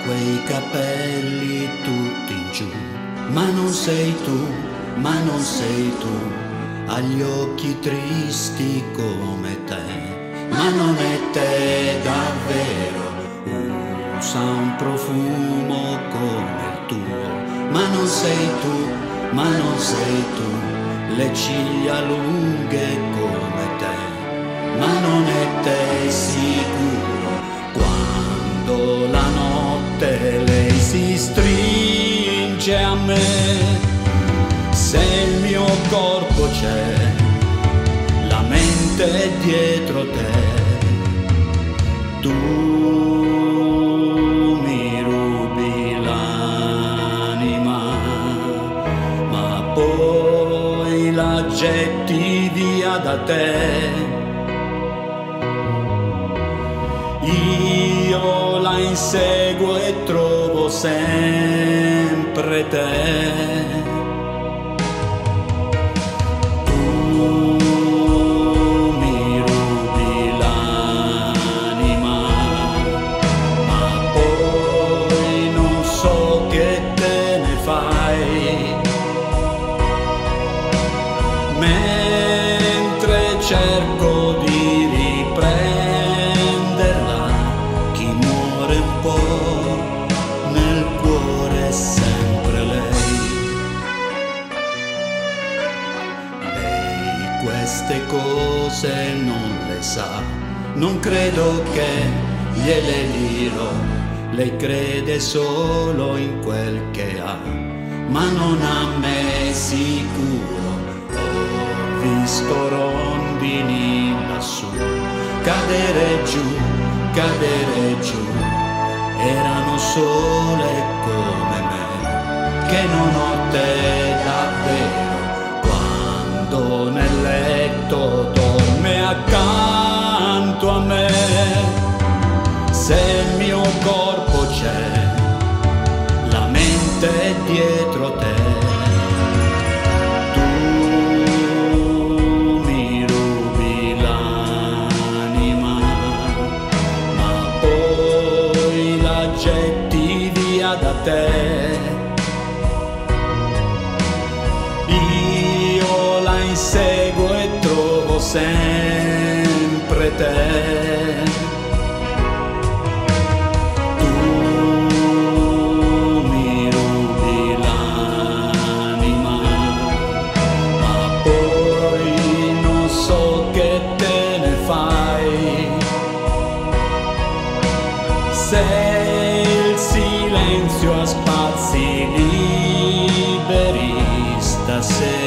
quei capelli tutti in giù, ma non sei tu, ma non sei tu, agli occhi tristi come te, ma non è te davvero, usa un profumo come il tuo, ma non sei tu, ma non sei tu, le ciglia lunghe come te, ma non è te sicuro, quando la notte lei si stringe a me, se il mio corpo c'è, la mente è dietro te, tu mi rubi l'anima, ma poi la getti via da te. Io la inseguo e trovo sempre te. Tu mi rubi l'anima, ma poi non so che te ne fai. Mentre cerco di riprenderla, chi muore un po', nel cuore è sempre lei. Lei queste cose non le sa, non credo che gliele dirò, lei crede solo in quel che ha, ma non a me sicuro. Ho visto rondini lassù cadere giù, erano sole come me, che non ho te davvero, quando nel letto dorme accanto a me, se il mio corpo c'è, la mente è dietro te. Getti via da te, io la inseguo e trovo sempre te. Tu mi rubi l'anima, ma poi non so che te ne fai. Il silenzio a spazi liberi stasera.